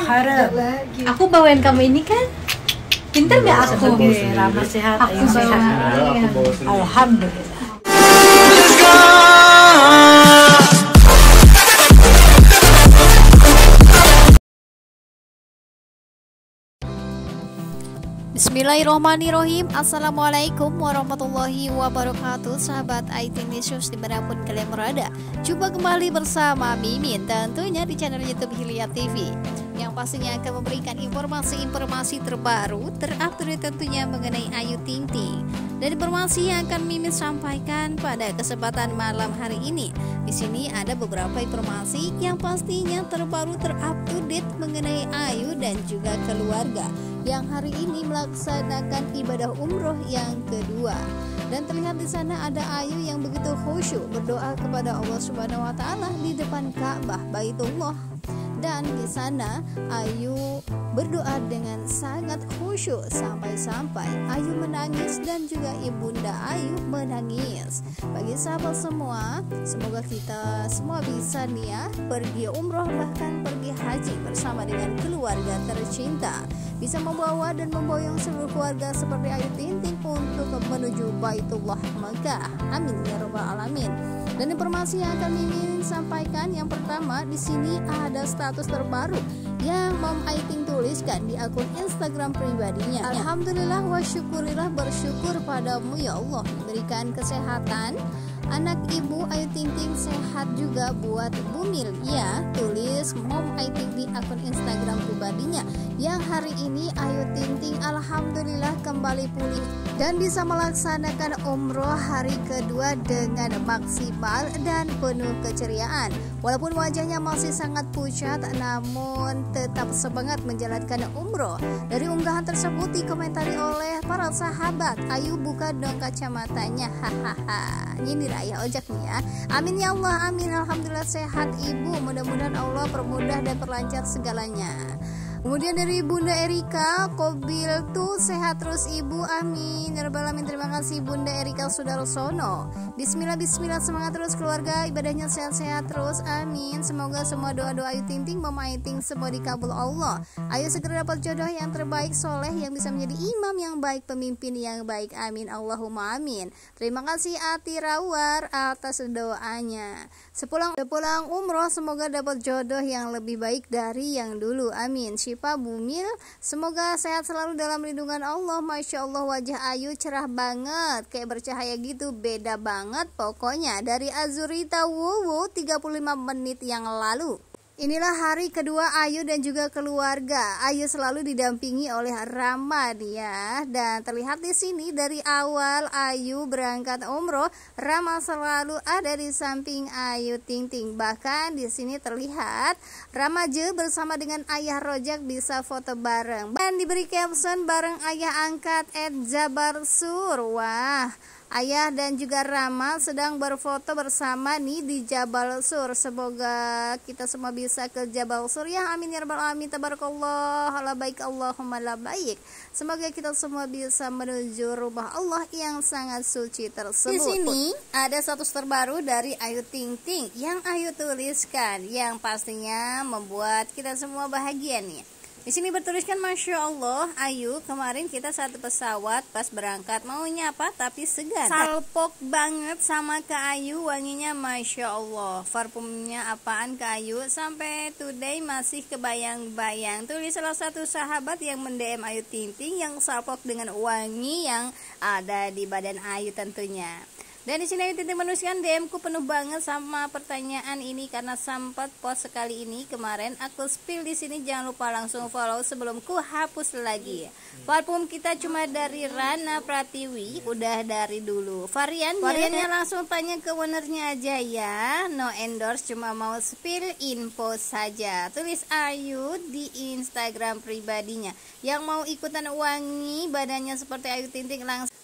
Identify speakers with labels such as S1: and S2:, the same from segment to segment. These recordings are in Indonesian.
S1: harap.
S2: Aku bawain kamu ini kan. Pinter nggak aku?
S1: Rama sehat,
S2: Aku
S1: Ayu sehat.
S2: bawa.
S1: Alhamdulillah.
S3: Bismillahirrohmanirrohim. Assalamualaikum warahmatullahi wabarakatuh. Sahabat IT News dimanapun kalian berada, jumpa kembali bersama Mimin tentunya di channel YouTube Hilya TV, yang pastinya akan memberikan informasi-informasi terbaru, terupdate tentunya mengenai Ayu Ting Ting. Dan informasi yang akan Mimin sampaikan pada kesempatan malam hari ini, di sini ada beberapa informasi yang pastinya terbaru, terupdate mengenai Ayu dan juga keluarga yang hari ini melaksanakan ibadah umroh yang kedua. Dan terlihat di sana ada Ayu yang begitu khusyuk berdoa kepada Allah Subhanahu wa taala di depan Ka'bah Baitullah. Dan di sana Ayu berdoa dengan sangat khusyuk sampai-sampai Ayu menangis dan juga ibunda Ayu menangis. Bagi sahabat semua, semoga kita semua bisa nih ya pergi umroh bahkan pergi haji bersama dengan keluarga tercinta, bisa membawa dan memboyong seluruh keluarga seperti Ayu Ting Ting untuk menuju Baitullah Makkah. Amin ya rabbal alamin. Dan informasi yang akan Mimin sampaikan yang pertama, di sini ada status terbaru yang Mom Ayu Ting tuliskan di akun Instagram pribadinya. Alhamdulillah wa syukurillah, bersyukur padamu ya Allah memberikan kesehatan anak ibu Ayu Ting Ting, sehat juga buat Bumil ya, tulis Mom Ayu Ting di akun Instagram pribadinya, yang hari ini Ayu Ting Ting alhamdulillah kembali pulih dan bisa melaksanakan umroh hari kedua dengan maksimal dan penuh keceriaan. Walaupun wajahnya masih sangat pucat, namun tetap semangat menjalankan umroh. Dari unggahan tersebut dikomentari oleh para sahabat, Ayu buka dong kacamatanya, hahaha. Ini raya ojek nih ya. Amin ya Allah, amin. Alhamdulillah sehat ibu, mudah-mudahan Allah permudah dan perlancar segalanya. Kemudian dari Bunda Erika, Kobil tuh sehat terus ibu, amin ya rabbal alamin. Terima kasih Bunda Erika Sudarsono. Bismillah, bismillah, semangat terus keluarga, ibadahnya sehat-sehat terus, amin. Semoga semua doa-doa Ayu Ting Ting, Mama Ayu Ting semua dikabul Allah. Ayu segera dapat jodoh yang terbaik, soleh, yang bisa menjadi imam yang baik, pemimpin yang baik, amin. Allahumma amin. Terima kasih Ati Rawar atas doanya. Sepulang umroh semoga dapat jodoh yang lebih baik dari yang dulu, amin. Pak Bumil, semoga sehat selalu dalam lindungan Allah. Masya Allah wajah Ayu cerah banget, kayak bercahaya gitu, beda banget pokoknya. Dari Azurita Wuwu 35 menit yang lalu. Inilah hari kedua Ayu dan juga keluarga. Ayu selalu didampingi oleh Rama dia, dan terlihat di sini dari awal Ayu berangkat umroh, Rama selalu ada di samping Ayu Ting Ting. Bahkan di sini terlihat Ramaje bersama dengan ayah Rojak bisa foto bareng dan diberi caption bareng ayah angkat @Jabarsur. Wah, Ayah dan juga Rama sedang berfoto bersama nih di Jabal Sur. Semoga kita semua bisa ke Jabal Sur ya, amin ya rabbal alamin. Tabarakallah, la baik Allahumma la baik. Semoga kita semua bisa menuju rumah Allah yang sangat suci tersebut. Di sini ada status terbaru dari Ayu Ting Ting yang Ayu tuliskan, yang pastinya membuat kita semua bahagia nih. Di sini bertuliskan, Masya Allah, Ayu, kemarin kita satu pesawat pas berangkat, maunya apa tapi segan. Salpok banget sama Kak Ayu, wanginya Masya Allah. Parfumnya apaan Kak Ayu? Sampai today masih kebayang-bayang. Tulis salah satu sahabat yang mendm Ayu Ting Ting yang salpok dengan wangi yang ada di badan Ayu tentunya. Dan di sini Ayu Ting Ting menuliskan, DM-ku penuh banget sama pertanyaan ini karena sempat post sekali ini kemarin. Aku spill di sini, jangan lupa langsung follow sebelum ku hapus lagi. Parfum kita cuma dari Rana Pratiwi, udah dari dulu. Variannya langsung tanya ke ownernya aja ya. No endorse, cuma mau spill info saja. Tulis Ayu di Instagram pribadinya. Yang mau ikutan wangi badannya seperti Ayu Ting Ting langsung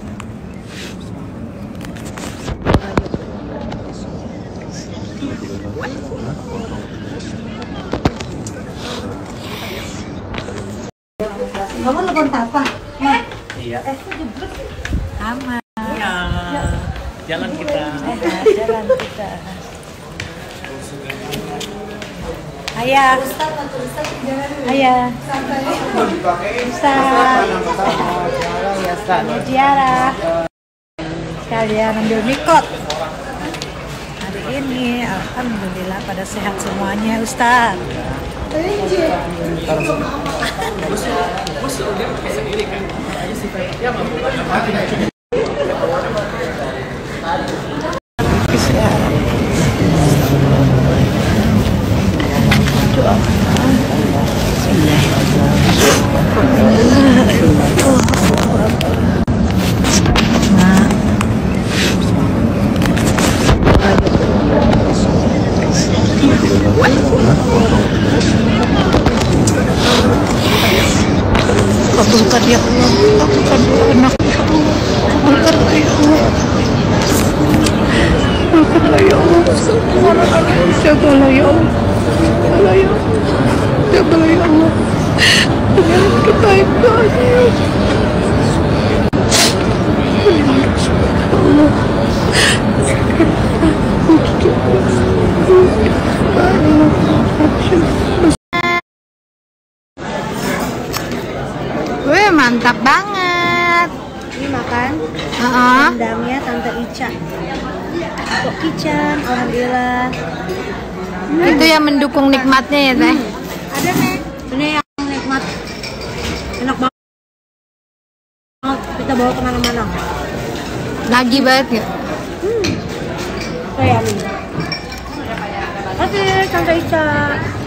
S2: Kamu telepon apa?
S1: Iya.
S2: Aman.
S1: Ya. Jalan kita.
S2: Jalan kita. Ayah. Ayah. Ustaz. Tiara. Kalian ambil mikot. Hari ini alhamdulillah pada sehat semuanya, Ustaz. Nah,
S4: kabulkan ya Allah, kabulkan doa anak ya Allah, kabulkanlah ya Allah, kabulkanlah ya Allah, jagalah ya Allah, jagalah ya Allah, jagalah ya Allah, dengan terbaik doanya ya Allah.
S2: Wih, mantap banget.
S5: Ini makan
S2: Heeh.
S5: rendangnya Tante Ica. Kok Kican, alhamdulillah.
S2: Itu yang mendukung nikmatnya ya, Teh.
S5: Ada nih, ini yang nikmat, enak banget. Kita bawa kemana-mana.
S2: Lagi banget ya.
S5: Kayak ini. Oke, Tante Ica.